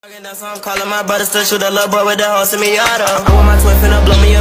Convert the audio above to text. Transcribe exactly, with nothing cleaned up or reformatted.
I'm calling my brothers to shoot a little boy with the horse in me auto. I want my twin finna blow me